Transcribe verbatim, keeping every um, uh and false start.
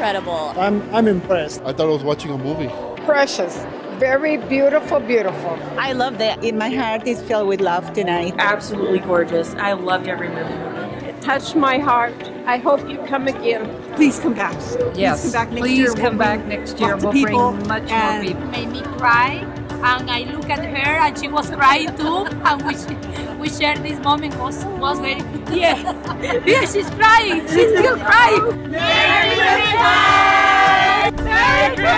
incredible. I'm, I'm impressed. I thought I was watching a movie. Precious. Very beautiful, beautiful. I love that. In my heart is filled with love tonight. Absolutely gorgeous. I loved every minute. It touched my heart. I hope you come again. Please come back. Yes, please come back next please year. come we'll back next year. We'll people bring much and more people. Made me cry, and I look at her, and she was crying too, and we we shared this moment. was was very good. Yeah, yeah, she's crying. She's still crying. Merry Christmas! Merry Christmas!